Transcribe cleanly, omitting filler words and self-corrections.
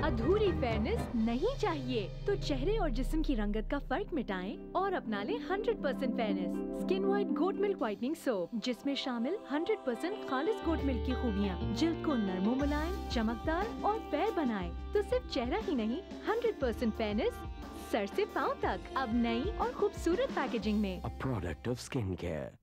अधूरी फेयरनेस नहीं चाहिए, तो चेहरे और जिस्म की रंगत का फर्क मिटाएं और अपना लें 100% fairness. Skin white goat milk whitening soap, जिसमें शामिल 100% खालिस गोट मिल्क की खूबियाँ जिल्द को नरमो मुलायम, चमकदार और फेयर बनाए। तो सिर्फ चेहरा ही नहीं, 100% फेयरनेस सर से पाँव तक, अब नई और खूबसूरत पैकेजिंग में। A product of skincare.